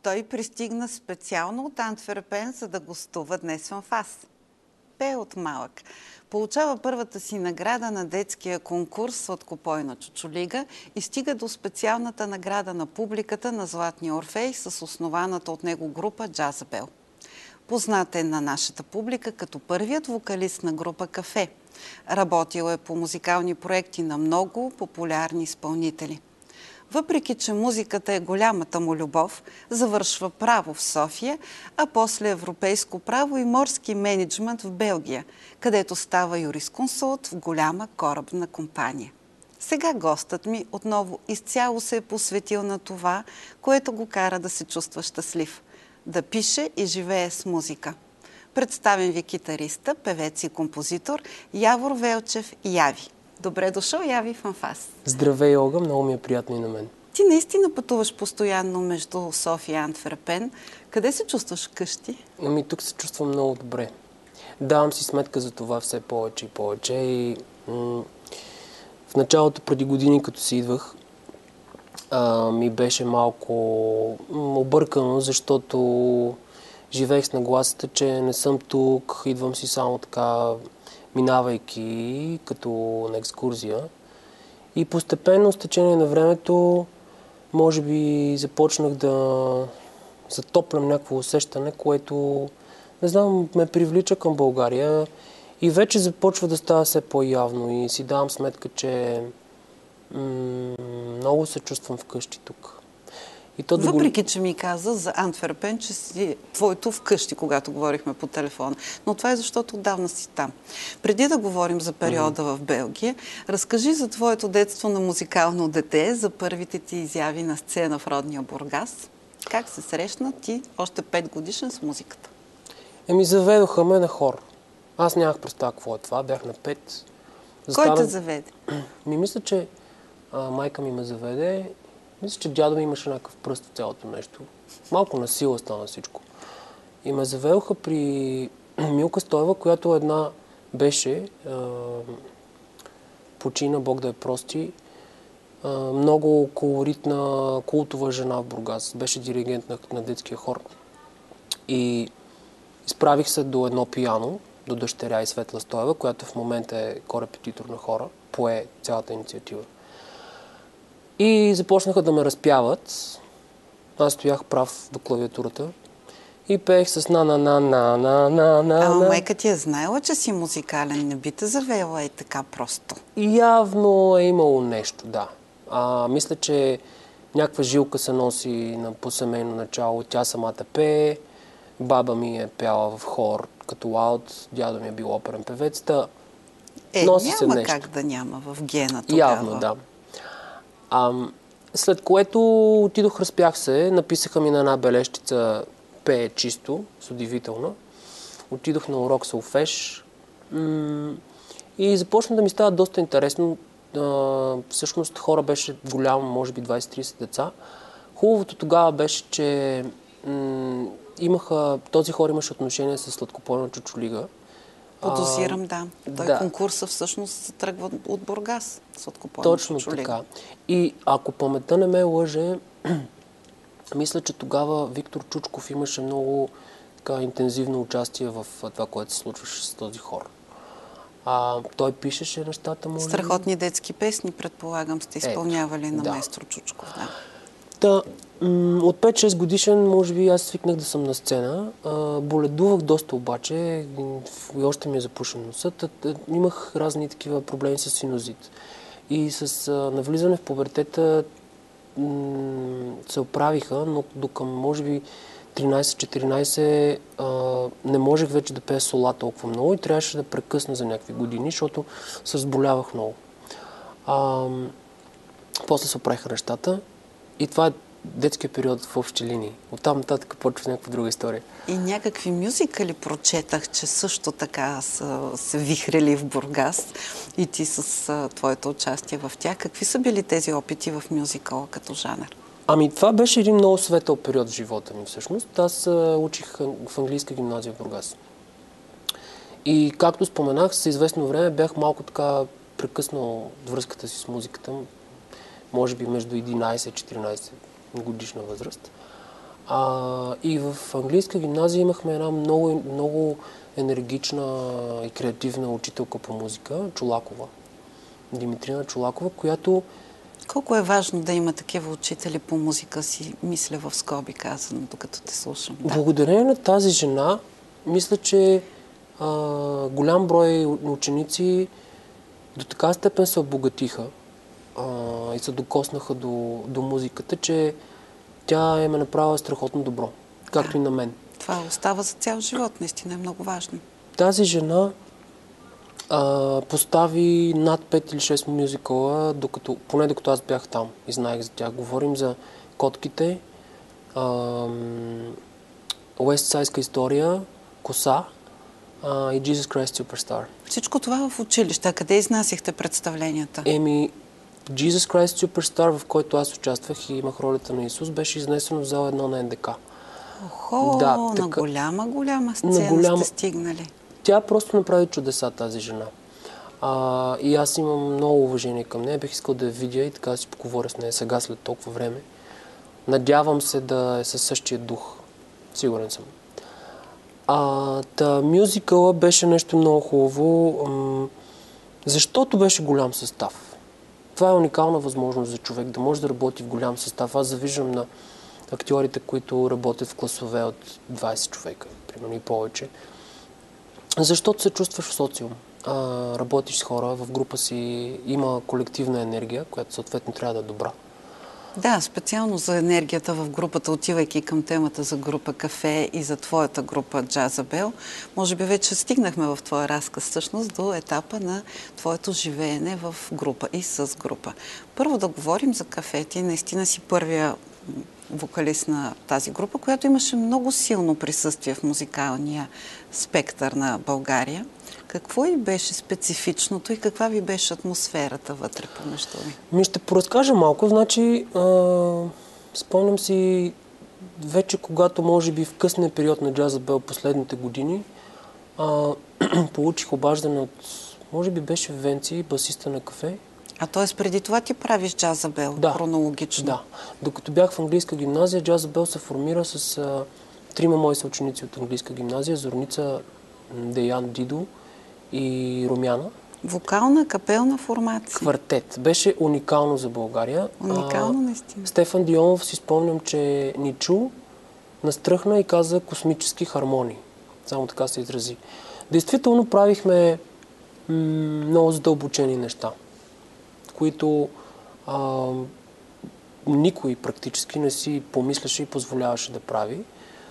той пристигна специално от Антверпен, за да гостува днес в АС. Пее от малък. Получава първата си награда на детския конкурс „Сладкопойна чучулига“ и стига до специалната награда на публиката на Златния Орфей с основаната от него група Джазабел. Познат е на нашата публика като първият вокалист на група Кафе. Работил е по музикални проекти на много популярни изпълнители. Въпреки че музиката е голямата му любов, завършва право в София, а после европейско право и морски мениджмънт в Белгия, където става юрисконсулт в голяма корабна компания. Сега гостът ми отново изцяло се е посветил на това, което го кара да се чувства щастлив – да пише и живее с музика. Представям ви китариста, певец и композитор Явор Велчев Яви. Добре дошъл, Яви, в Анфас. Здравей, Олга, много ми е приятно и на мен. Ти наистина пътуваш постоянно между София и Антверпен. Къде се чувстваш вкъщи? Тук се чувствам много добре. Давам си сметка за това все повече и повече. И в началото, преди години, като си идвах, ми беше малко объркано, защото живеех с нагласата, че не съм тук, идвам си само така, минавайки като на екскурзия. И постепенно, с течение на времето, може би започнах да затоплям някакво усещане, което, не знам, ме привлича към България и вече започва да става все по-явно и си давам сметка, че много се чувствам вкъщи тук. Въпреки, че ми каза за Антверпен, че си твоето вкъщи, когато говорихме по телефона. Но това е защото отдавна си там. Преди да говорим за периода в Белгия, разкажи за твоето детство на музикално дете, за първите ти изяви на сцена в родния Бургас. Как се срещна ти, още 5 годишен, с музиката? Заведоха ме на хор. Аз нямах представа какво е това, бях на 5. Кой те заведе? Мисля, че майка ми ме заведе. Мисля, че дядо ми имаше някакъв пръст в цялото нещо. Малко насила стана всичко. И ме заведоха при Милка Стоева, която една беше, почина, Бог да я прости, много колоритна, култова жена в Бургас. Беше диригент на детския хор. И изправих се до едно пиано, до дъщеря и Светла Стоева, която в момента е корепетитор на хора, пое цялата инициатива. И започнаха да ме разпяват. Аз стоях прав до клавиатурата и пеех с на-на-на-на-на-на-на. Ама майка ти е знаела, че си музикален, не би те завела и така просто? Явно е имало нещо, да. Мисля, че някаква жилка се носи по семейно начало. Тя самата пее, баба ми е пяла в хор като лаут, дядо ми е бил оперен певец. Няма как да няма в гена тогава. Явно, да. След което отидох, разпях се, написаха ми на една бележчица пее чисто, с удивителна. Отидох на урок солфеж и започна да ми става доста интересно. Всъщност хора беше голям, може би 20-30 деца. Хубавото тогава беше, че този хор имаше отношение с Сладкопойна чучулига. Подозирам, да. Конкурса всъщност тръгва от Бургас. Точно така. И ако паметта не ме лъже, мисля, че тогава Виктор Чучков имаше много интензивно участие в това, което се случваше с този хор. Той пишеше нещата му. Страхотни детски песни, предполагам, сте изпълнявали на Маестро Чучков. От 5-6 годишен, може би, аз свикнах да съм на сцена. Боледувах доста обаче и още ми е запушен носът. Имах разни такива проблеми с синузит. И с навлизане в пубертета се оправиха, но докъм, може би, 13-14 не можех вече да пея сола толкова много и трябваше да прекъсна за някакви години, защото се разболявах много. После се оправиха нещата и това е детския период в общи линии. Оттам нататък почва някаква друга история. И някакви мюзикали прочетах, че също така са се вихрели в Бургас и ти с твоето участие в тях. Какви са били тези опити в мюзикъла като жанр? Това беше един много светъл период в живота ми всъщност. Аз учих в английска гимназия в Бургас. И както споменах, за известно време бях малко така прекъснал връзката си с музиката, може би между 11 и 14 годишна възраст. И в английска гимназия имахме една много, много енергична и креативна учителка по музика, Чолакова. Димитрина Чолакова, която... Колко е важно да има такива учители по музика, си мисля в скоби казано, докато те слушам. Да. Благодарение на тази жена, мисля, че голям брой ученици до така степен се обогатиха и се докоснаха до музиката, че тя им е направила страхотно добро, както и на мен. Това остава за цял живот, наистина е много важно. Тази жена постави над 5 или 6 мюзикъла, поне докато аз бях там и знаех за тях. Говорим за Котките, Уестсайдска история, Коса и Jesus Christ Superstar. Всичко това в училище. Къде изнасяхте представленията? Jesus Christ Superstar, в който аз участвах и имах ролята на Исус, беше изнесено в зала 1 на НДК. Охо, да, на голяма сцена сте стигнали. Тя просто направи чудеса, тази жена. И аз имам много уважение към нея. Бих искал да я видя и така да си поговоря с нея сега, след толкова време. Надявам се да е със същия дух. Сигурен съм. Мюзикъла беше нещо много хубаво, защото беше голям състав. Това е уникална възможност за човек да може да работи в голям състав. Аз завиждам на актьорите, които работят в класове от 20 човека, примерно и повече. Защото се чувстваш в социум. Работиш с хора, в група си има колективна енергия, която съответно трябва да е добра. Да, специално за енергията в групата, отивайки към темата за група Кафе и за твоята група Джазабел, може би вече стигнахме в твоя разказ всъщност до етапа на твоето живеене в група и с група. Първо да говорим за Кафе. Ти наистина си първия вокалист на тази група, която имаше много силно присъствие в музикалния спектър на България. Какво и беше специфичното и каква ви беше атмосферата вътре помежду ви? Ще поразкажа малко. Значи, спомням си вече, когато може би в късния период на Джазабел последните години, получих обаждане от, може би беше Венци, басиста на Кафе. Т.е. преди това ти правиш Джазабел, хронологично? Да. Докато бях в английска гимназия, Джазабел се формира с трима мои съученици от английска гимназия, Зорница, Деян, Дидо и Румяна. Вокална, капелна формация. Квартет. Беше уникално за България. Уникално, наистина. Стефан Дионов, си спомням, че ни чу, настръхна и каза космически хармонии. Само така се изрази. Действително правихме много задълбочени неща, които никой практически не си помисляше и позволяваше да прави,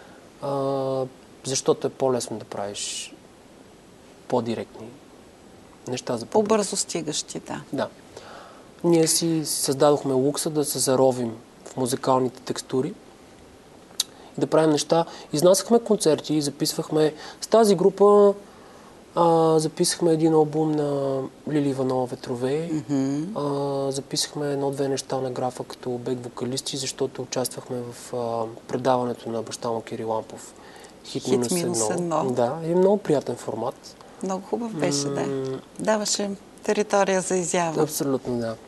защото е по-лесно да правиш по-директни неща за публика. По-бързо стигащи, да. Да. Ние си създадохме лукса да се заровим в музикалните текстури и да правим неща. Изнасяхме концерти и записвахме с тази група. Записахме един албум на Лили Иванова Ветрове. Записахме едно-две неща на графа като бек-вокалисти, защото участвахме в предаването на баща му Кирил Лампов. Хит минус едно. Да, е много приятен формат. Много хубав беше, да. Даваше територия за изява. Абсолютно, да.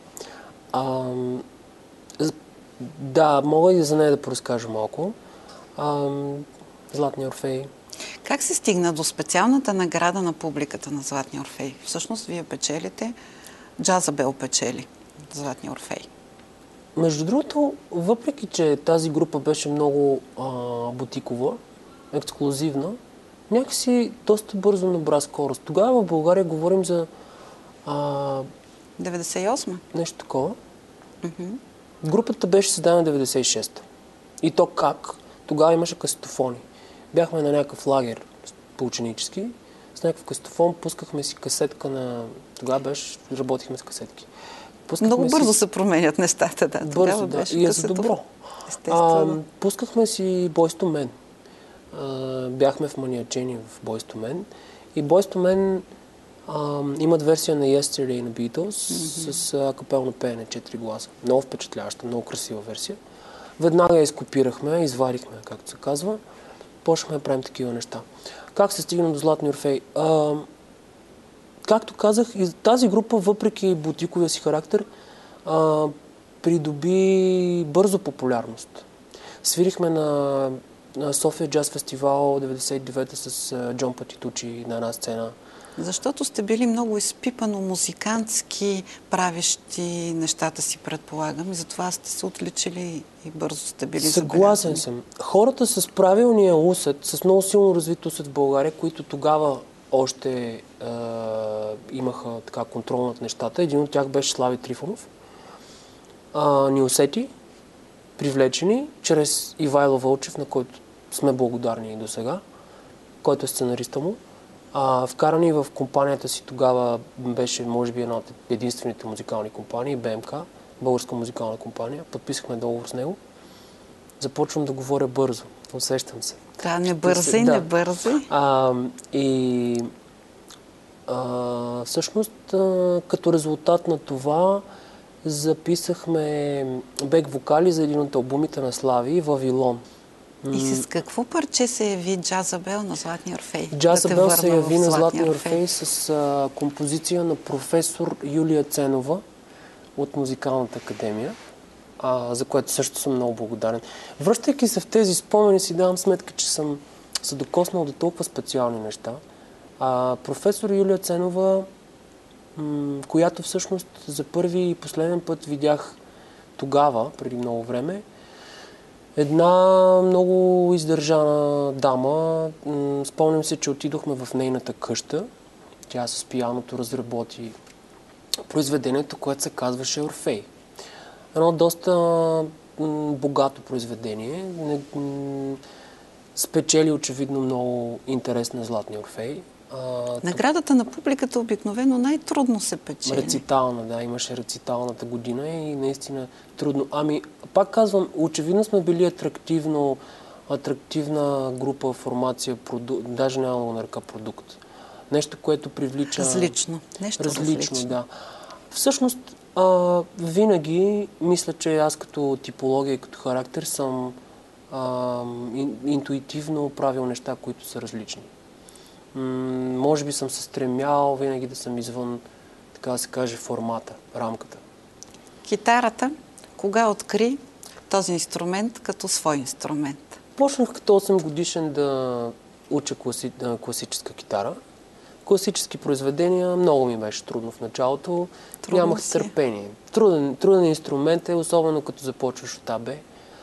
Да, мога и за нея да поразкажа малко. Златния Орфей. Как се стигна до специалната награда на публиката на Златния Орфей? Всъщност, вие печелите, Джазабел печели Златния Орфей. Между другото, въпреки че тази група беше много бутикова, ексклузивна, някакси доста бързо набра скорост. Тогава в България говорим за 98-ма? Нещо такова. Групата беше създадена 96-та. И то как? Тогава имаше касетофони. Бяхме на някакъв лагер по-ученически, с някакъв касетофон, пускахме си касетка на... Тогава работихме с касетки. Много бързо се променят нещата, да. Бързо, да. И е за добро. Естествено. Пускахме си Boyz II Men. Бяхме в маниачени в Boyz II Men. И Boyz II Men имат версия на Yesterday на Beatles с капелно пеене, 4 гласа. Много впечатляваща, много красива версия. Веднага я изкопирахме, извадихме, както се казва. Почнахме да правим такива неща. Как се стигна до Златния Орфей? Както казах, тази група, въпреки бутиковия си характер, придоби бързо популярност. Свирихме на София Джаз Фестивал 99-та с Джон Патитучи на една сцена. Защото сте били много изпипано музикантски, правещи нещата си, предполагам, и затова сте се отличили и бързо сте били Съгласен забелязани. съм. Хората с правилния усет, с много силно развит усет в България, които тогава още имаха така контрол над нещата. Един от тях беше Слави Трифонов. Ни усети, привлечени, чрез Ивайло Вълчев, на който сме благодарни и до сега, който е сценариста му. Вкарани в компанията си тогава беше, може би, една от единствените музикални компании, БМК, българска музикална компания. Подписахме договор с него. Започвам да говоря бързо. Усещам се. Да, не бързи, Да. не бързи. Всъщност, като резултат на това, записахме бек вокали за един от албумите на Слави, Вавилон. И с какво парче се яви Джазабел на Златния Орфей? Джазабел се яви на Златния Орфей с композиция на професор Юлия Ценова от Музикалната академия, за което също съм много благодарен. Връщайки се в тези спомени, си давам сметка, че съм се докоснал до толкова специални неща. Професор Юлия Ценова, която всъщност за първи и последен път видях тогава, преди много време, една много издържана дама. Спомням се, че отидохме в нейната къща. Тя с пианото разработи произведението, което се казваше Орфей. Едно доста богато произведение. Спечели очевидно много интерес на Златния Орфей. Наградата на публиката обикновено най-трудно се печели. Рецитална, да, имаше рециталната година и наистина трудно. Пак казвам, очевидно сме били атрактивна група, формация, даже няма да го нарека продукт. Нещо, което привлича... Различно. Нещо различно. Да. Всъщност, винаги мисля, че аз като типология и като характер съм интуитивно правил неща, които са различни. Може би съм се стремял винаги да съм извън, така да се каже, формата, рамката. Китарата, кога откри този инструмент като свой инструмент? Почнах като 8 годишен да уча класическа китара. Класически произведения много ми беше трудно в началото. Нямах търпение. Труден инструмент е, особено като започваш от АБ.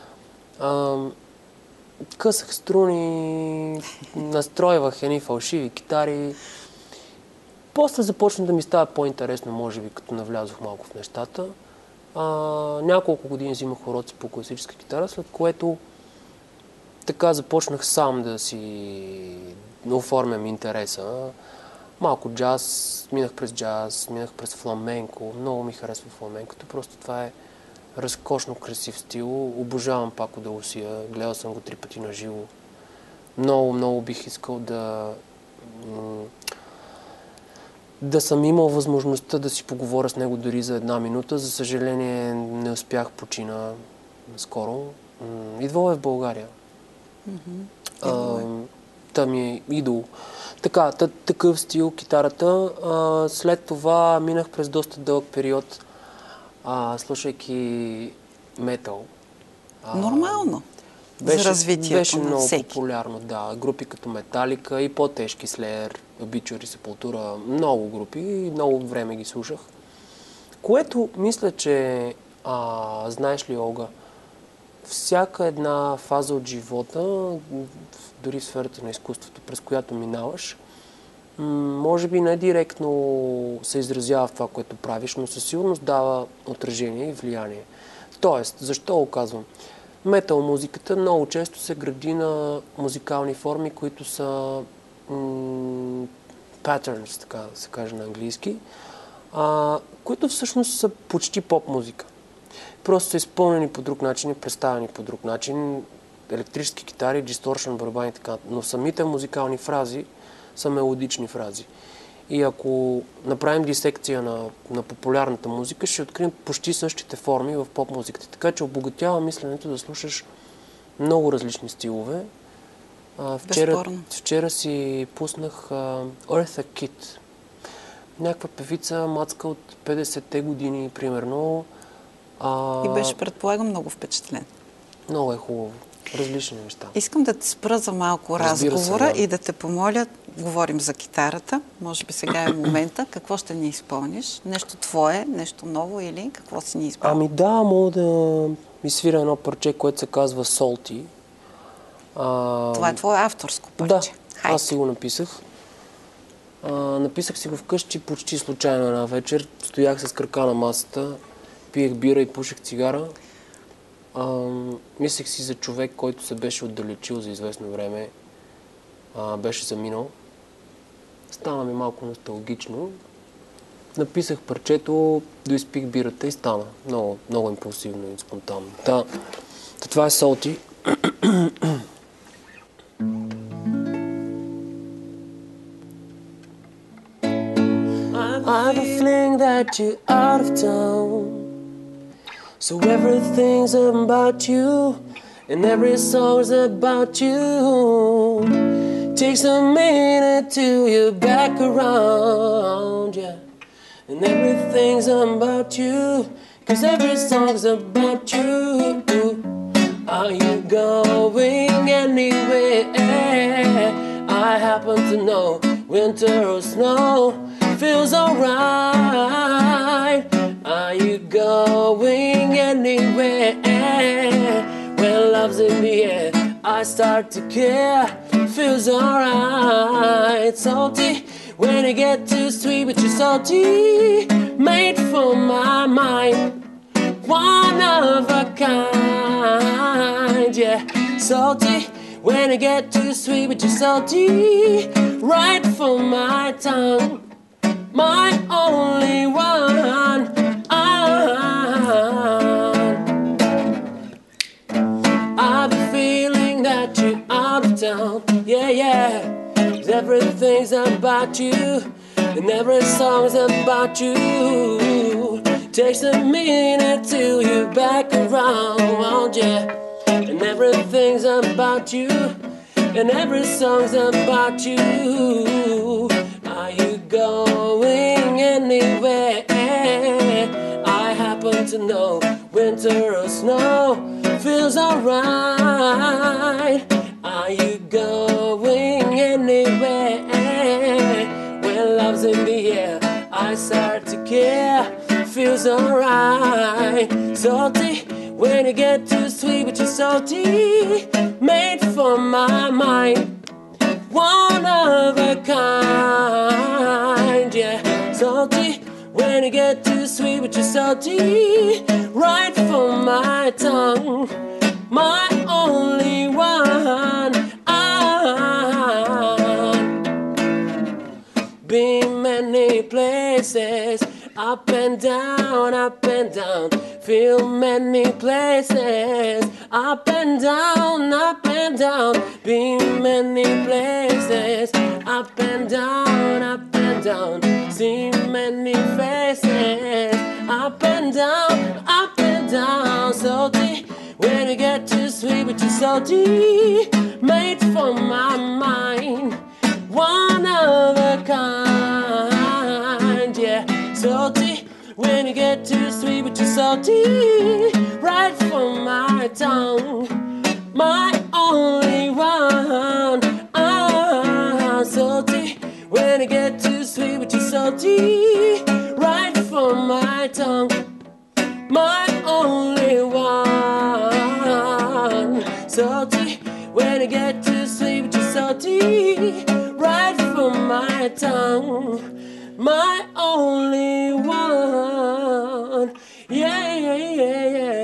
Късах струни, настройвах едни фалшиви китари. После започна да ми става по-интересно, може би, като навлязох малко в нещата. Няколко години взимах уроци по класическа китара, след което така започнах сам да си оформям интереса. Малко джаз, минах през фламенко. Много ми харесва фламенкото, просто това е разкошно красив стил. Обожавам Пако де Лусия. Гледал съм го 3 пъти на живо. Много, много бих искал да съм имал възможността да си поговоря с него дори за 1 минута. За съжаление не успях, почина скоро. Идвал е в България. Та ми е идол. Така, такъв стил китарата. След това минах през доста дълъг период, слушайки метал. Нормално. За развитието беше на много всеки. популярно, да. Групи като Металика и по-тежки, Слеер, Обичуари, Сепултура, много групи и много време ги слушах. Което мисля, че, знаеш ли, Олга, всяка една фаза от живота, дори в сферата на изкуството, през която минаваш, може би не директно се изразява в това, което правиш, но със сигурност дава отражение и влияние. Тоест, защо го казвам? Метал музиката много често се гради на музикални форми, които са patterns, така да се каже на английски, които всъщност са почти поп музика. Просто са изпълнени по друг начин и представени по друг начин. Електрически китари, дисторшън, барабани и така. Но самите музикални фрази са мелодични фрази. И ако направим дисекция на популярната музика, ще открием почти същите форми в поп-музиката. Така че обогатява мисленето да слушаш много различни стилове. Вчера си пуснах Eartha Kitt. Някаква певица, мацка от 50-те години, примерно. И беше, предполагам, много впечатлен. Много е хубаво. Различни неща. Искам да те спра за малко разговора и да те помоля, говорим за китарата, може би сега е момента, какво ще ни изпълниш? Нещо твое, нещо ново или какво си ни изпълниш? Ами да, мога да ми свиря едно парче, което се казва Salty. Това е твое авторско парче. Да, аз си го написах. Написах си го вкъщи почти случайно една вечер. Стоях с крака на масата, пиех бира и пушех цигара. Мислех си за човек, който се беше отдалечил за известно време. Беше заминал. Стана ми малко носталгично. Написах парчето, доизпих бирата и стана. Много, много импулсивно и спонтанно. Това е Salty. I have a feeling that you're out of town, so everything's about you, and every song's about you. Takes a minute till you're back around, yeah. And everything's about you, 'cause every song's about you. Are you going anywhere? I happen to know winter or snow feels alright. Are you going anywhere? When love's in the air, I start to care. Feels alright. Salty when you get too sweet, but you're salty. Made for my mind, one of a kind, yeah. Salty when you get too sweet, but you're salty. Right for my tongue, my only one. I've been feeling that you're out of town, yeah, yeah. 'Cause everything's about you, and every song's about you. Takes a minute till you're back around, yeah. And everything's about you, and every song's about you. Are you going anywhere? I happen to know winter or snow feels alright. Are you going anywhere? When love's in the air, I start to care. Feels alright. Salty when you get too sweet, but you're salty. Made for my mind, one of a kind, yeah. Salty when you get too sweet, but you're salty. Right for my tongue, my only one. Been many places, up and down, feel many places, up and down, been many places, up and down, seen many faces, up and down, salty, when you get too sweet, but you're salty, made for my mind, one of a kind, yeah. Salty when you get too sweet, but you're salty. Right from my tongue, my only one. Salty when you get too sweet, but you're salty. Right from my tongue, my only one. Salty when you get too sweet, but you're salty. Right from my tongue, my only one. Yeah, yeah, yeah, yeah.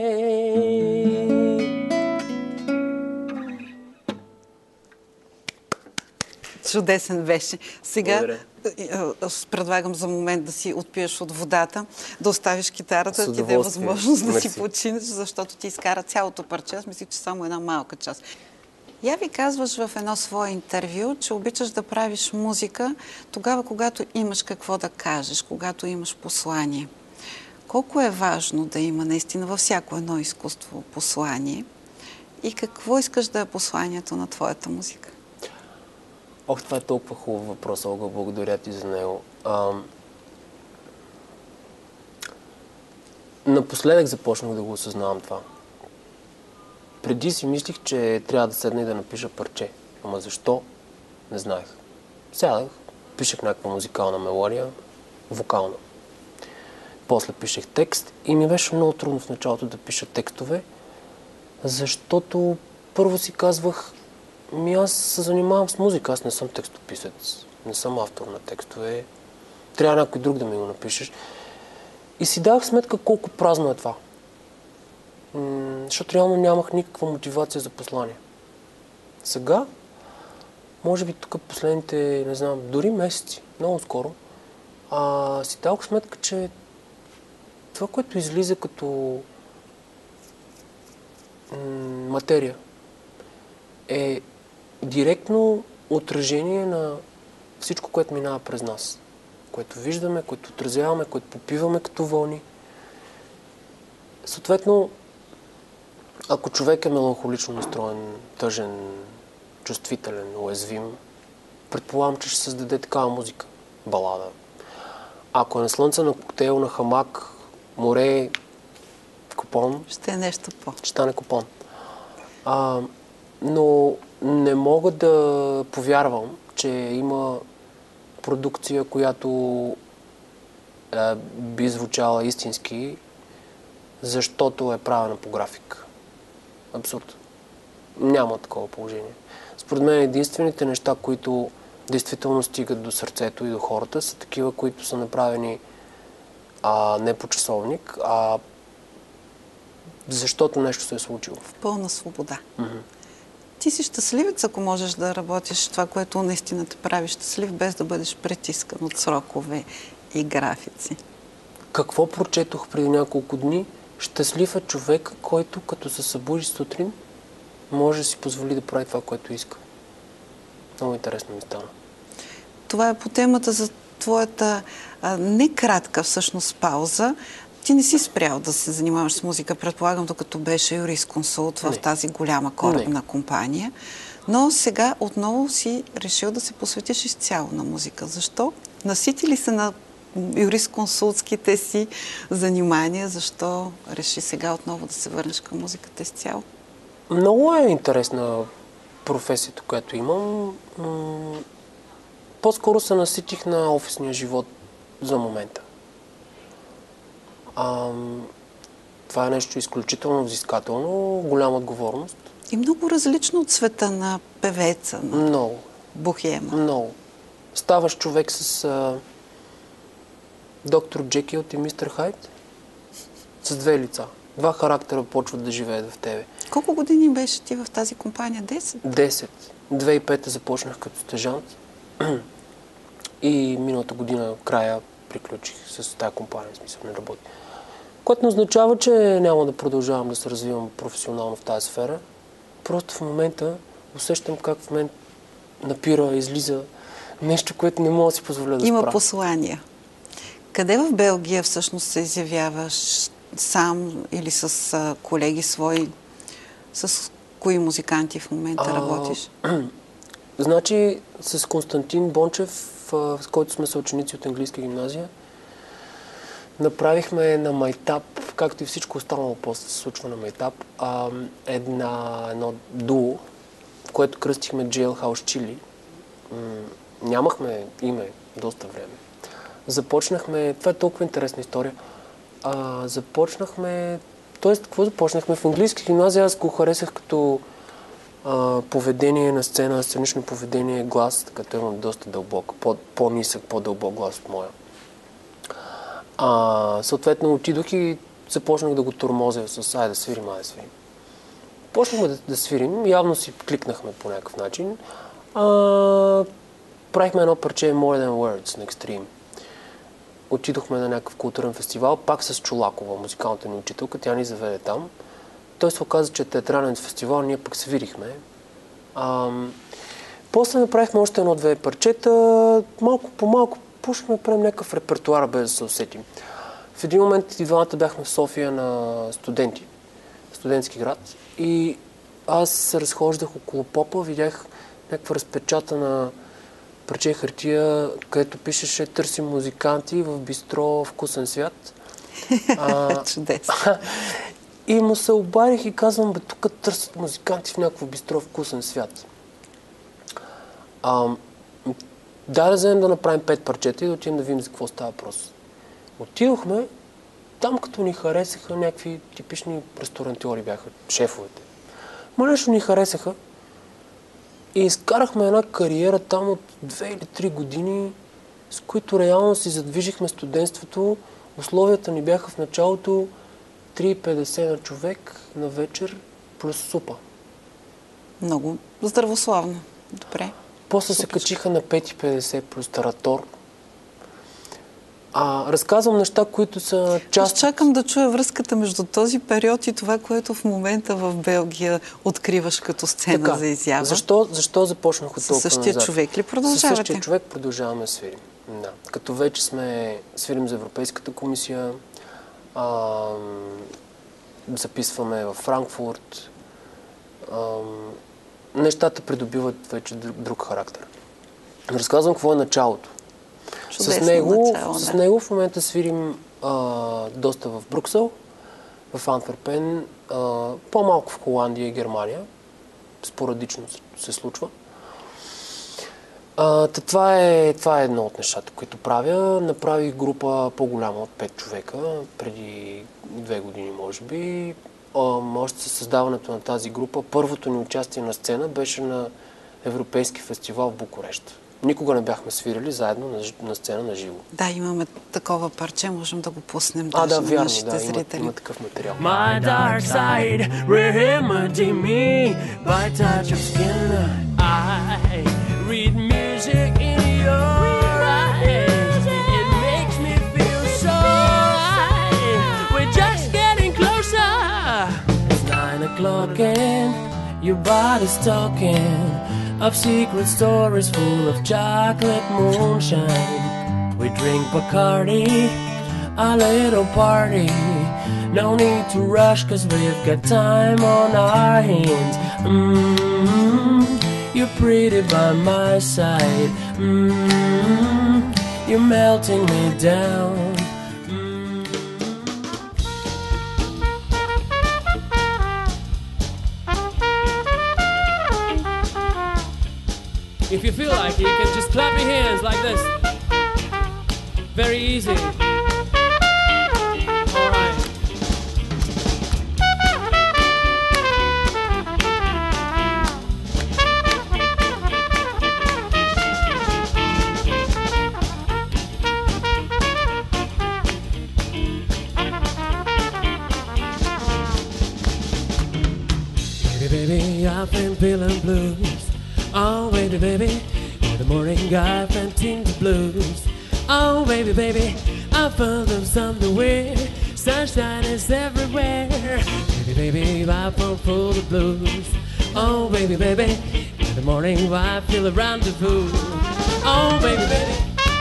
Чудесен беше. Сега Благодаря. предлагам за момент да си отпиеш от водата, да оставиш китарата, да ти даде възможност да си починеш, защото ти изкара цялото парче. Аз мисля, че само една малка част. Я ви казваш в едно свое интервю, че обичаш да правиш музика тогава, когато имаш какво да кажеш, когато имаш послание. Колко е важно да има наистина във всяко едно изкуство послание и какво искаш да е посланието на твоята музика? Ох, това е толкова хубав въпрос, Олга, благодаря ти за него. Напоследък започнах да го осъзнавам това. Преди си мислих, че трябва да седна и да напиша парче. Ама защо? Не знаех. Сядах, пишех някаква музикална мелодия, вокална. После пишех текст и ми беше много трудно в началото да пиша текстове, защото първо си казвах, аз се занимавам с музика, аз не съм текстописец, не съм автор на текстове, трябва някой друг да ми го напишеш. И си давах сметка колко празно е това. Защото реално нямах никаква мотивация за послание. Сега, може би тук последните, не знам, дори месеци, много скоро, си давах сметка, че това, което излиза като материя, е директно отражение на всичко, което минава през нас. Което виждаме, което отразяваме, което попиваме като вълни. Съответно, ако човек е меланхолично настроен, тъжен, чувствителен, уязвим, предполагам, че ще създаде такава музика. Балада. Ако е на слънце, на коктейл, на хамак, море, купон... Ще е нещо ще стане купон. Но не мога да повярвам, че има продукция, която би звучала истински, защото е правена по график. Абсурд. Няма такова положение. Според мен единствените неща, които действително стигат до сърцето и до хората, са такива, които са направени не по часовник, а защото нещо се е случило. В пълна свобода. Ти си щастливец, ако можеш да работиш това, което наистина те прави щастлив, без да бъдеш притискан от срокове и графици. Какво прочетох преди няколко дни? Щастлив е човек, който като се събуди сутрин, може да си позволи да прави това, което иска. Много интересно ми стана. Това е по темата за твоята не кратка всъщност пауза. Ти не си спрял да се занимаваш с музика, предполагам, докато беше юрисконсулт в тази голяма корабна компания. Но сега отново си решил да се посветиш изцяло на музика. Защо? Насити ли се на юрисконсултските си занимания? Защо реши сега отново да се върнеш към музиката изцяло? Много е интересна професията, която имам. По-скоро се наситих на офисния живот за момента. Това е нещо изключително взискателно, голяма отговорност. И много различно от света на певеца, на бухема. Много. Ставаш човек с доктор Джекил и мистер Хайд с две лица. Два характера почват да живеят в тебе. Колко години беше ти в тази компания? 10? 10. 2005 започнах като стажант и миналата година края приключих с тази компания, в смисъл не работи. Което не означава, че няма да продължавам да се развивам професионално в тази сфера. Просто в момента усещам как в мен напира, излиза нещо, което не мога да си позволя да справя. Има послания. Къде в Белгия всъщност се изявяваш сам или с колеги свои? С кои музиканти в момента работиш? Значи с Константин Бончев, с който сме съученици от английска гимназия, направихме на Майтап, както и всичко останало после се случва на Майтап, едно дуо, в което кръстихме Jailhouse Chili. Нямахме име доста време. Започнахме, това е толкова интересна история, какво започнахме? В английска гимназия аз го харесах като поведение на сцена, сценично поведение, глас, като имам доста дълбок, по-нисък, по-дълбок глас от моя. Съответно отидох и започнах да го тормозя с да свирим. Почнахме да свирим, явно си кликнахме по някакъв начин. Правихме едно парче More Than Words на Extreme. Отидохме на някакъв културен фестивал, пак с Чолакова, музикалната ни учителка, тя ни заведе там. Той се оказа, че е театрален фестивал, ние пък свирихме. После направихме още едно-две парчета, малко по малко почнахме да правим някакъв репертуар, без да се усетим. В един момент и двамата бяхме в София на студенти, студентски град, и аз се разхождах около попа, видях някаква разпечатана парче хартия, където пишеше "Търсим музиканти в бистро Вкусен свят". Чудесно. И му се обадих и казвам, бе, тук търсят музиканти в някакво бистро вкусен свят. Дай да вземем да направим 5 парчета и да отидем да видим за какво става въпрос. Отидохме, там като ни харесаха някакви типични ресторантьори бяха, шефовете. Ма нещо ни харесаха и изкарахме една кариера там от 2 или 3 години, с които реално си задвижихме студентството. Условията ни бяха в началото 3,50 на човек на вечер плюс супа. Много здравословно. Добре. После се качиха на 5,50 плюс таратор. Разказвам неща, които са част... Аз чакам да чуя връзката между този период и това, което в момента в Белгия откриваш като сцена така, за изява. Защо започнах от толкова Със същия назад? човек ли продължавате? Със същия човек продължаваме да свирим. Да. Като вече свирим за Европейската комисия, записваме във Франкфурт, нещата придобиват вече друг характер. Разказвам какво е началото. С него в момента свирим доста в Брюксел, в Антверпен, по-малко в Холандия и Германия. Спорадично се случва. Това е едно от нещата, които правя. Направих група по-голяма от 5 човека, преди 2 години може би. Още със създаването на тази група, първото ни участие на сцена беше на Европейски фестивал в Букурещ. Никога не бяхме свирили заедно на сцена на живо. Да, имаме такова парче, можем да го пуснем да, на вярно, нашите зрители. Има такъв материал. My dark side, remedy me by touch of skin. I read music in your eyes. It makes me feel so right. We're just getting closer. It's 9 o'clock and your body's talking of secret stories full of chocolate moonshine. We drink Bacardi, a little party. No need to rush cause we've got time on our hands. You're pretty by my side. You're melting me down. If you feel like it, you can just clap your hands like this. Very easy. All right. Baby, baby, I've been feeling blues. Oh, baby, baby, in the morning I've been the blues. Oh, baby, baby, I found them somewhere. Sunshine is everywhere. Baby, baby, I feel the blues. Oh, baby, baby, in the morning I feel a rendezvous. Oh, baby, baby.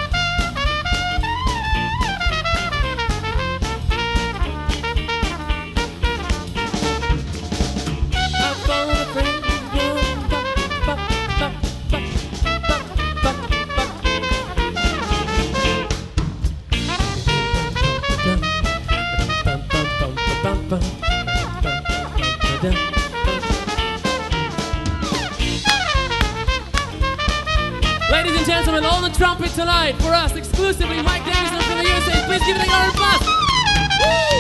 Ladies and gentlemen, all the trumpet tonight for us exclusively, Mike Davison from the USA. Please give it a round of applause. Woo!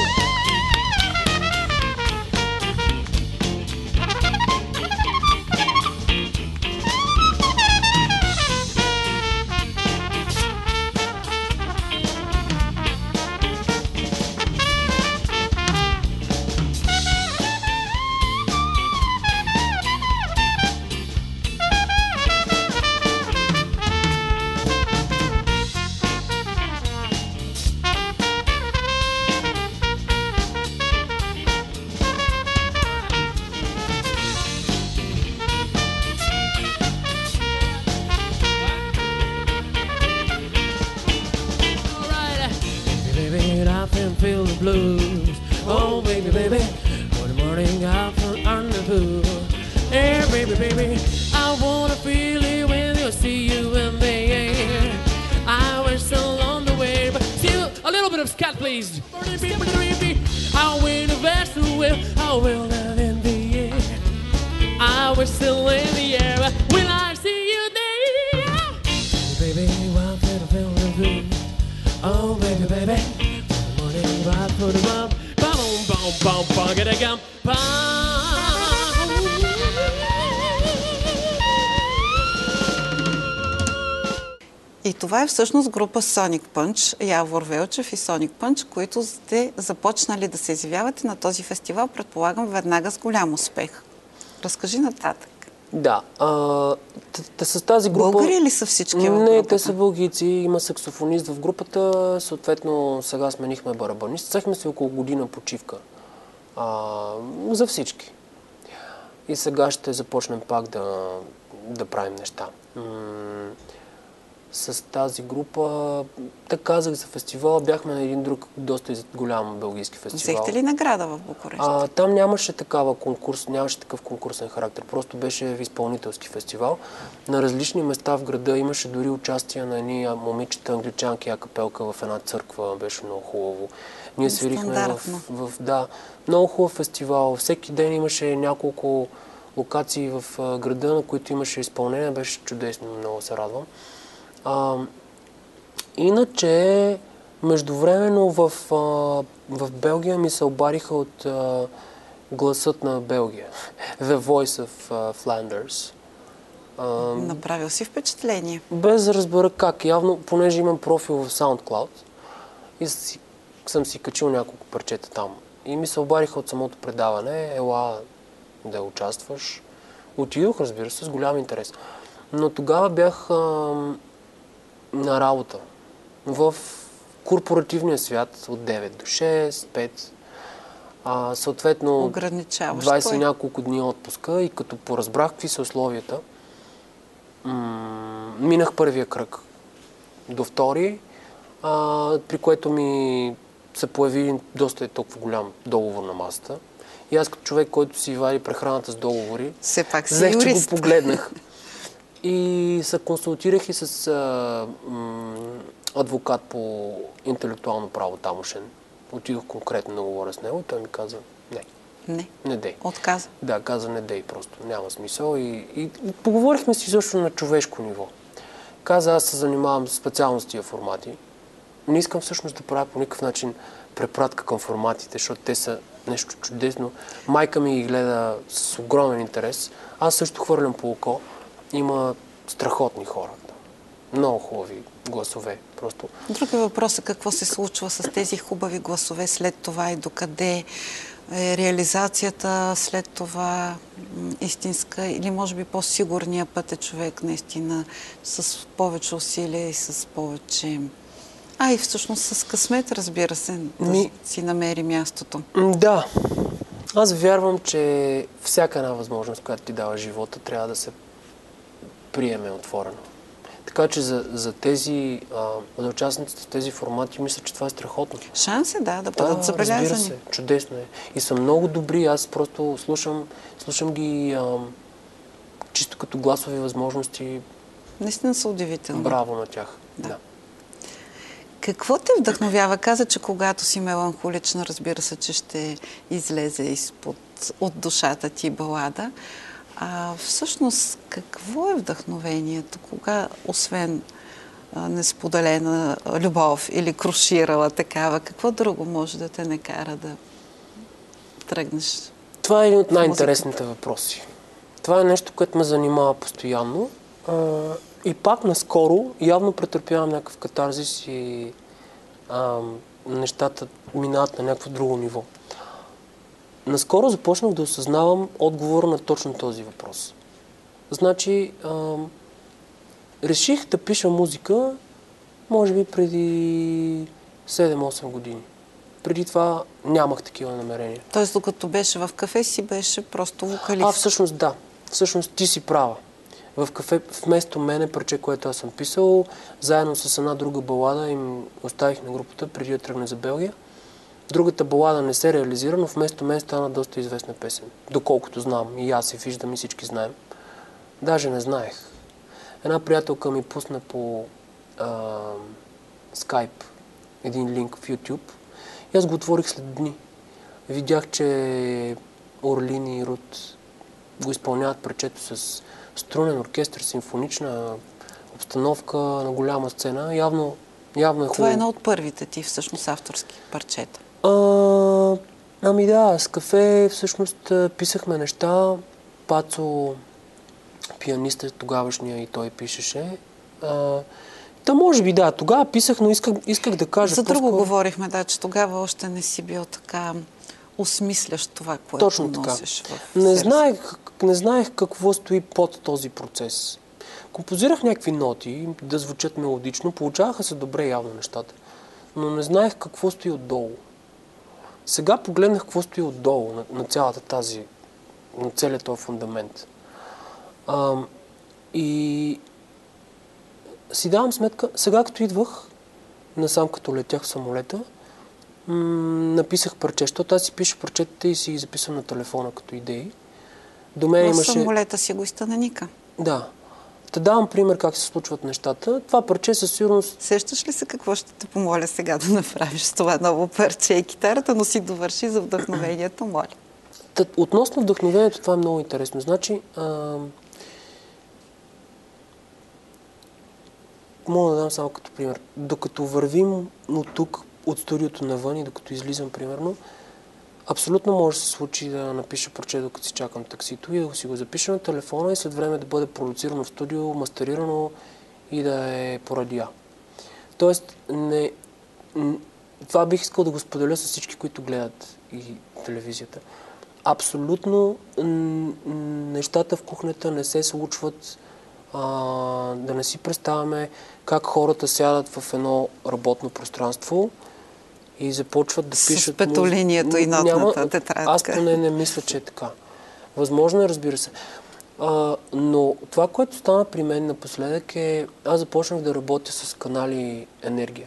Feel the blues. Oh, baby, baby, for the morning out from rendezvous. Hey, baby, baby, I wanna feel it when you see you in the air. I was still on the way, but still a little bit of scat, please. I win the best will, I will live in the air. I will still in the air. Will I see you there? Baby, well, oh, baby, baby. Morning, I put 'em up. Boom, boom, boom, boom, get a gum. И това е всъщност група Sonic Punch, Явор Велчев и Sonic Punch, които сте започнали да се изявявате на този фестивал, предполагам, веднага с голям успех. Разкажи нататък. Да, с тази група... Българи ли са всички в групата? Не, те са бългийци, има саксофонист в групата, съответно сега сменихме барабанист. Взехме се около година почивка за всички. И сега ще започнем пак да правим неща. С тази група, така казах за фестивала, бяхме на един друг доста голям белгийски фестивал. Взехте ли награда в Букурещ? Там нямаше такава конкурс, нямаше такъв конкурсен характер. Просто беше в изпълнителски фестивал. На различни места в града имаше дори участие на едни момичета, англичанки, акапелка в една църква. Беше много хубаво. Ние свирихме да, много хубав фестивал. Всеки ден имаше няколко локации в града, на които имаше изпълнение. Беше чудесно, много се радвам. Иначе, междувременно в Белгия ми се обадиха от гласът на Белгия. The Voice of Flanders. Направил си впечатление. Без да разбера как. Явно, понеже имам профил в SoundCloud и съм си качил няколко парчета там. И ми се обадиха от самото предаване. Ела да участваш. Отидох, разбира се, с голям интерес. Но тогава бях на работа в корпоративния свят от 9 до 6, 5, съответно 20 няколко дни отпуска и като поразбрах какви са условията, минах първия кръг до втори, при което ми се появи доста толкова голям договор на масата. И аз като човек, който си вади прехраната с договори, взех, че го погледнах. И се консултирах и с адвокат по интелектуално право тамошен. Отидох конкретно да говоря с него и той ми каза не дей. Отказа? Да, каза не дей просто, няма смисъл. И поговорихме си също на човешко ниво. Каза, аз се занимавам специално с тия формати. Не искам всъщност да правя по никакъв начин препратка към форматите, защото те са нещо чудесно. Майка ми ги гледа с огромен интерес. Аз също хвърлям по око. Има страхотни хора. Много хубави гласове. Просто. Други въпрос е какво се случва с тези хубави гласове след това и докъде е реализацията след това истинска или може би по-сигурния път е човек наистина с повече усилия и с повече... и всъщност с късмет, разбира се, да си намери мястото. Да. Аз вярвам, че всяка една възможност, която ти дава живота, трябва да се приеме отворено. Така че за участниците в тези формати, мисля, че това е страхотно. Шанс е, да бъдат забелязани. Разбира се, чудесно е. И са много добри. Аз просто слушам ги чисто като гласови възможности. Наистина са удивителни. Браво на тях. Да. Какво те вдъхновява? Каза, че когато си меланхолична, разбира се, че ще излезе от душата ти балада. Всъщност, какво е вдъхновението? Кога, освен несподелена любов или круширала такава, какво друго може да те накара да тръгнеш? Това е един от най-интересните въпроси. Това е нещо, което ме занимава постоянно. И пак наскоро явно претърпявам някакъв катарзис и нещата минават на някакво друго ниво. Наскоро започнах да осъзнавам отговора на точно този въпрос. Значи, реших да пиша музика, може би преди 7-8 години. Преди това нямах такива намерения. Тоест, докато беше в кафе, си беше просто вокалист? Всъщност да. Всъщност ти си права. В кафе вместо мене парче, което аз съм писал, заедно с една друга балада им оставих на групата преди да тръгне за Белгия. Другата балада не се реализира, но вместо мен стана доста известна песен. Доколкото знам. И аз се виждам и всички знаем. Даже не знаех. Една приятелка ми пусна по Skype един линк в YouTube и аз го отворих след дни. Видях, че Орлин и Рут го изпълняват парчето с струнен оркестър, симфонична обстановка на голяма сцена. Явно е хубаво. Това е едно от първите ти всъщност авторски парчета. Ами да, с Кафе всъщност писахме неща. Пацо, пианистът тогавашния, и той пишеше. Та може би да, тогава писах, но исках да кажа За друго говорихме, да, че тогава още не си бил така осмисляш това, което точно носиш така. в себе си. Не знаех какво стои под този процес. Композирах някакви ноти, да звучат мелодично, получаваха се добре явно нещата, но не знаех какво стои отдолу. Сега погледнах какво стои отдолу на цялата тази, на целият този фундамент. И си давам сметка, сега като идвах, насам като летях в самолета, написах парче, защото аз си пиша парчетата и си ги записвам на телефона като идеи. До мен В имаше... самолета си го изтънаника. Да. Та давам пример как се случват нещата. Това парче със сигурност... Сещаш ли се какво ще те помоля сега да направиш с това ново парче и китарата, но си довърши за вдъхновението, моля. Относно вдъхновението, това е много интересно. Значи, мога да дам само като пример. Докато вървим от тук, от студиото навън и докато излизам, примерно, абсолютно може да се случи да напиша парче, докато си чакам таксито и да си го запиша на телефона и след време да бъде продуцирано в студио, мастерирано и да е по радиа. Тоест, това бих искал да го споделя с всички, които гледат и телевизията. Абсолютно нещата в кухнята не се случват, да не си представяме как хората сядат в едно работно пространство и започват да пишат... С петолинията и нотната тетрадка. Аз поне не мисля, че е така. Възможно е, разбира се. Но това, което стана при мен напоследък е... Аз започнах да работя с канали енергия.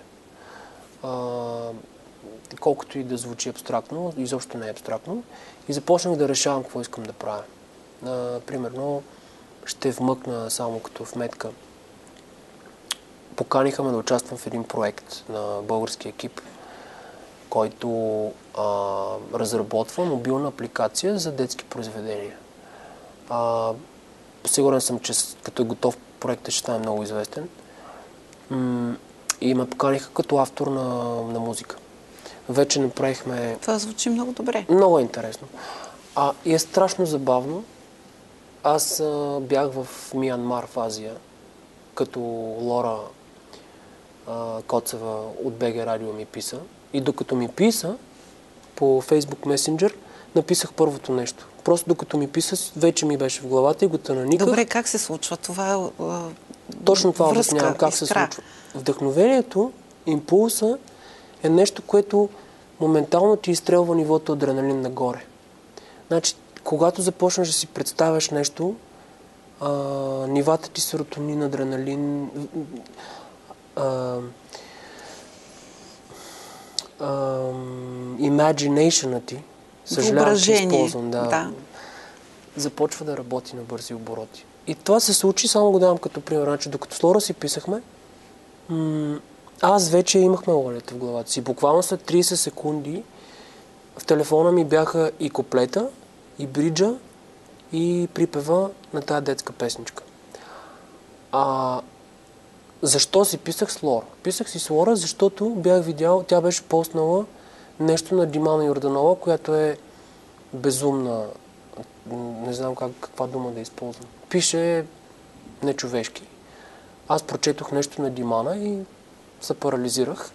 Колкото и да звучи абстрактно, изобщо не е абстрактно. И започнах да решавам какво искам да правя. Примерно, ще вмъкна само като вметка. Поканиха ме да участвам в един проект на български екип, който разработва мобилна апликация за детски произведения. Сигурен съм, че като е готов проектът ще стане много известен. И ме поканиха като автор на музика. Вече направихме... Това звучи много добре. Много е интересно. И е страшно забавно. Аз бях в Миянмар, в Азия, като Лора Коцева от БГ Радио ми писа. И докато ми писа по Facebook Messenger, написах първото нещо. Просто докато ми писа, вече ми беше в главата и го тънаниках. Добре, как се случва? Това точно това връзка, обяснявам. Как искра. се случва? Вдъхновението, импулса е нещо, което моментално ти изстрелва нивото адреналин нагоре. Значи, когато започнеш да си представяш нещо, нивата ти серотонин, адреналин, imagination-а ти, съжалявам, че използвам, да, започва да работи на бързи обороти. И това се случи, само го давам като пример. Значи, докато с Лора си писахме, аз вече имах мелодията в главата си. Буквално след 30 секунди в телефона ми бяха и куплета, и бриджа, и припева на тази детска песничка. Защо си писах с Лора? Писах си с Лора, защото бях видял, тя беше постнала нещо на Димана Йорданова, която е безумна. Не знам каква дума да използвам. Пише нечовешки. Аз прочетох нещо на Димана и се парализирах.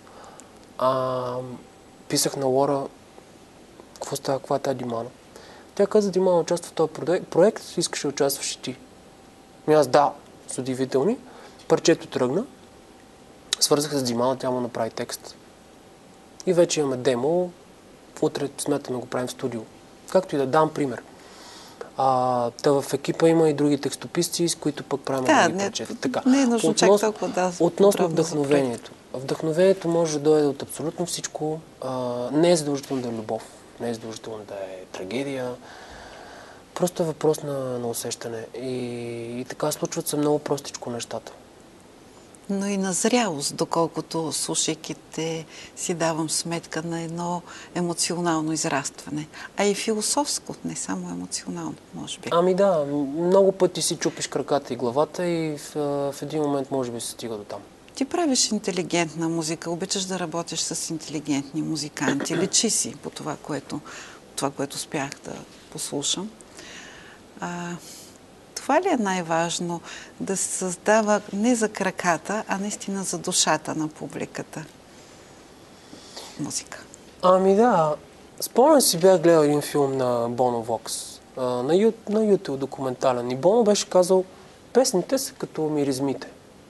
Писах на Лора какво става, каква е тази Димана. Тя каза, Димана участва в този проект, искаш да участваш и ти. И аз да, с удивителни. Парчето тръгна, свързах с Димана, тя му направи текст. И вече имаме демо, утре смятаме да го правим в студио. Както и да дам пример. В екипа има и други текстописци, с които пък правим други парчета. Така. Не е нужно чак толкова да... Относно вдъхновението. Вдъхновението може да дойде от абсолютно всичко. Не е задължително да е любов, не е задължително да е трагедия. Просто е въпрос на усещане. И така случват се много простичко нещата. но и на зрялост, доколкото слушайки те си давам сметка на едно емоционално израстване. А и философско, не само емоционално, може би. Ами да, много пъти си чупиш краката и главата и в един момент може би се стига до там. Ти правиш интелигентна музика, обичаш да работиш с интелигентни музиканти. Личи си по това, което успях да послушам. Това ли е най-важно? Да се създава не за краката, а наистина за душата на публиката музика. Ами да, спомням си бях гледал един филм на Боно Вокс, на YouTube документален. И Боно беше казал, песните са като миризмите.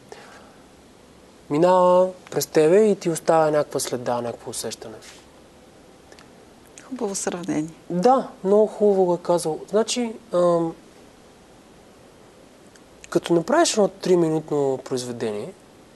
Минава през тебе и ти оставя някаква следа, някакво усещане. Хубаво сравнение. Да, много хубаво го е казал. Значи, като направиш едно 3-минутно произведение,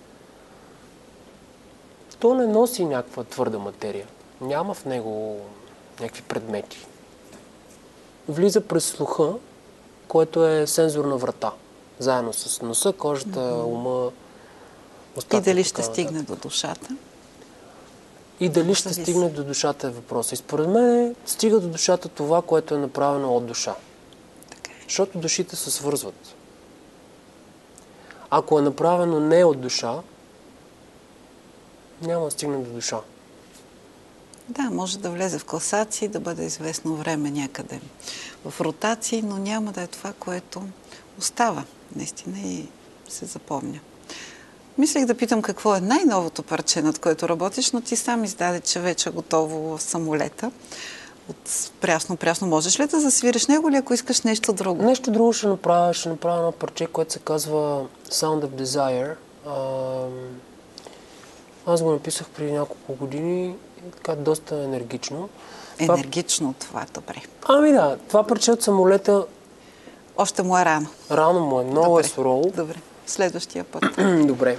то не носи някаква твърда материя. Няма в него някакви предмети. Влиза през слуха, което е сензорна врата. Заедно с носа, кожата, ума, устата. И дали ще стигне до душата? И дали ще стигне до душата е въпросът. И според мен стига до душата това, което е направено от душа. Така е. Защото душите се свързват. Ако е направено не от душа, няма да стигне до душа. Да, може да влезе в класации, да бъде известно време някъде в ротации, но няма да е това, което остава наистина и се запомня. Мислех да питам какво е най-новото парче, над което работиш, но ти сам издаде, че вече е готово в самолета. От прясно. Можеш ли да засвириш него или ако искаш нещо друго? Нещо друго ще направя. Ще направя едно парче, което се казва Sound of Desire. Аз го написах преди няколко години и така доста енергично. Енергично това, добре. Ами да, това парче от самолета... Още му е рано. Рано му е, много е сурово. Добре, следващия път. Добре.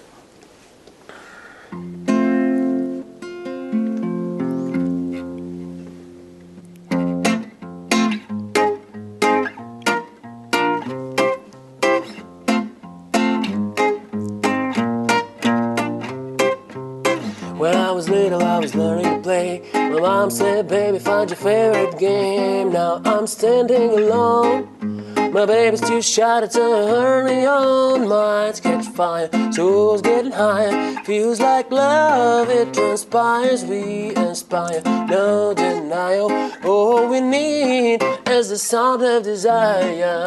When I was little, I was learning to play. My mom said, baby, find your favorite game. Now I'm standing alone. My baby's too shy to turn early on. Minds catch fire, souls getting higher. Feels like love, it transpires. We inspire, no denial. All we need is the sound of desire.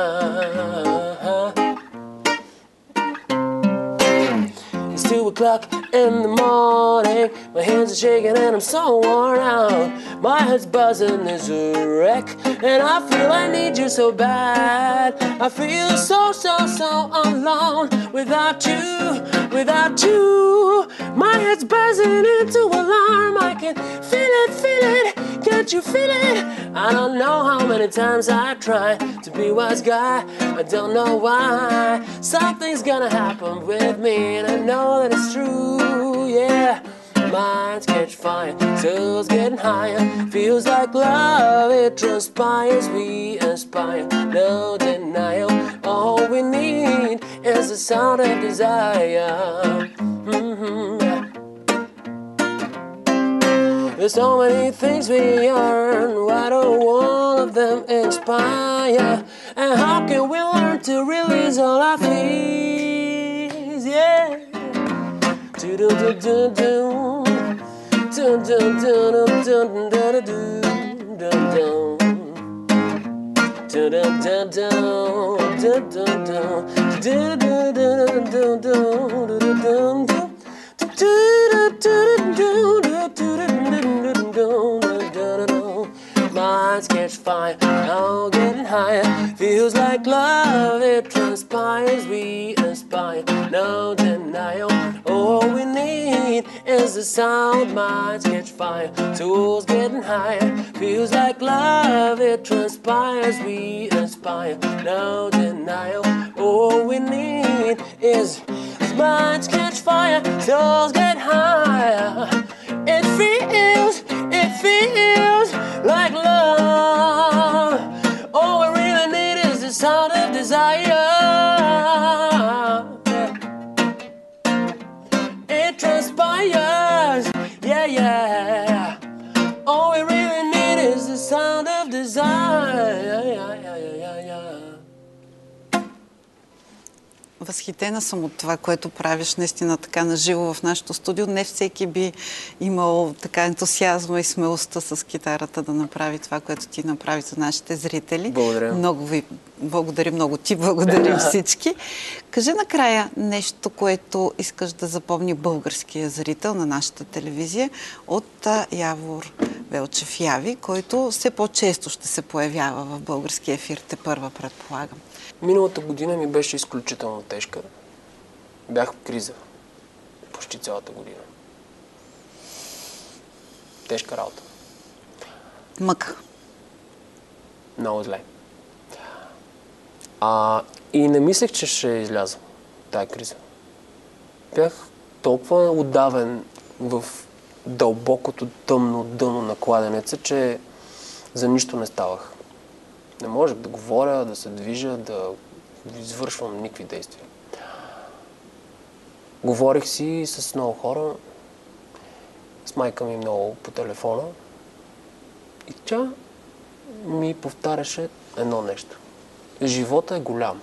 It's 2 o'clock in the morning. My hands are shaking and I'm so worn out. My head's buzzing, there's a wreck. And I feel I need you so bad. I feel so alone without you. My head's buzzing into alarm. I can feel it. Can't you feel it? I don't know how many times I try to be wise guy. I don't know why. Something's gonna happen with me and I know that it's true, yeah. Minds catch fire, souls getting higher. Feels like love, it transpires. We inspire, no denial. All we need is the sound of desire. There's so many things we earn. Why don't all of them inspire? And how can we learn to release all our fears? Yeah. Minds catch fire, now getting higher. Feels like love, it transpires. We inspire, no denial. All we need is the sound. Minds catch fire, souls getting higher. Feels like love, it transpires. We inspire, no denial. All we need is minds catch fire, souls get higher. It feels like love. All we really need is the sound of desire. Възхитена съм от това, което правиш наистина така наживо в нашото студио. Не всеки би имал така ентусиазма и смелостта с китарата да направи това, което ти направи за нашите зрители. Благодаря. Много ви благодаря, много ти благодарим всички. Кажи накрая нещо, което искаш да запомни българския зрител на нашата телевизия от Явор Велчев Яви, който все по-често ще се появява в българския ефир, тепърва предполагам. Миналата година ми беше изключително тежка. Бях в криза. Почти цялата година. Тежка работа. Мъка. Много зле. И не мислех, че ще изляза тая криза. Бях толкова отдавен в дълбокото тъмно дъно на кладенеца, че за нищо не ставах. Не можех да говоря, да се движа, да извършвам никакви действия. Говорих си с много хора, с майка ми много по телефона и тя ми повтаряше едно нещо. Живота е голям.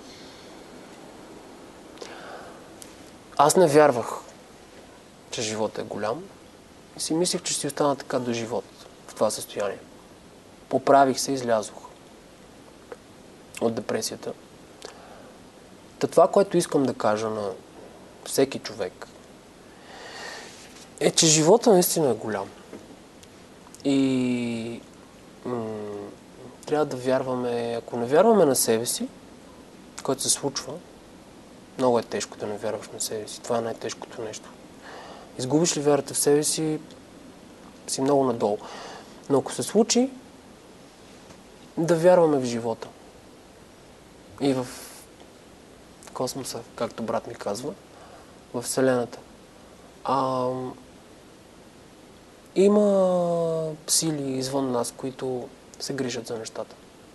Аз не вярвах, че живота е голям и си мислех, че ще си остана така до живот в това състояние. Поправих се и излязох от депресията. Това, което искам да кажа на всеки човек, е, че живота наистина е голям. И трябва да вярваме, ако не вярваме на себе си, което се случва, много е тежко да не вярваш на себе си. Това е най-тежкото нещо. Изгубиш ли вярата в себе си, си много надолу. Но ако се случи, да вярваме в живота. И в космоса, както брат ми казва, в Вселената. Има сили извън нас, които се грижат за нещата.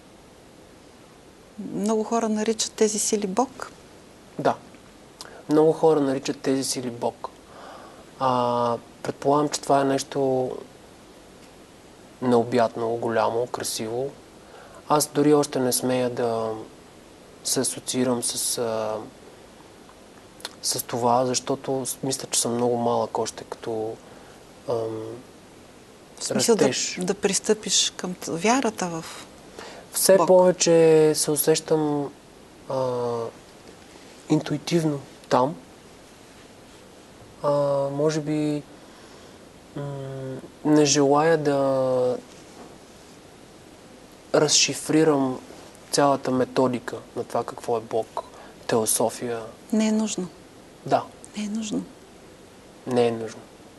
Много хора наричат тези сили Бог. Да. Много хора наричат тези сили Бог. Предполагам, че това е нещо необятно, голямо, красиво. Аз дори още не смея да се асоциирам с това, защото мисля, че съм много малък още като в смисъл растеж. Да пристъпиш към вярата в Все Бог. повече се усещам интуитивно там. Може би не желая да разшифрирам цялата методика на това какво е Бог, теософия. Не е нужно. Да, Не е нужно. не е нужно.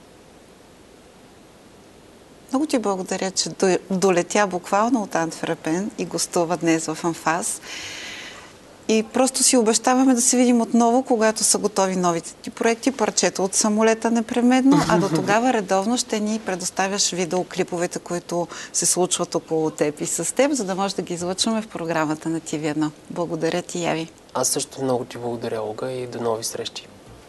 Много ти благодаря, че долетя буквално от Антверпен и гостува днес в Анфас. И просто си обещаваме да се видим отново, когато са готови новите ти проекти, парчето от самолета непременно, а до тогава редовно ще ни предоставяш видеоклиповете, които се случват около теб и с теб, за да може да ги излъчваме в програмата на TV1. Благодаря ти, Яви. Аз също много ти благодаря, Олга, и до нови срещи.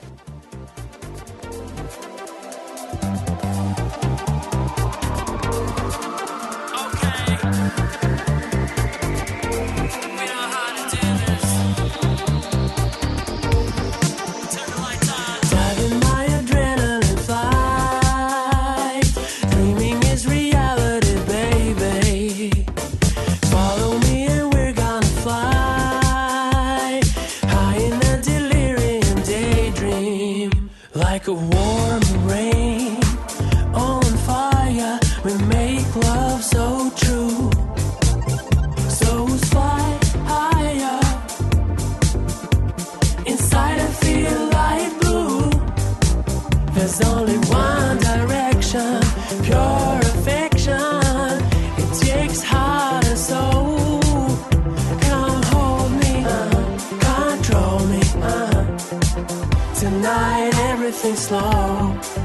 Like a warm rain on fire, we make love so true. So fly higher. Inside I feel like blue. There's only one direction, pure affection. It takes heart and soul. Come hold me, control me. Tonight everything's slow.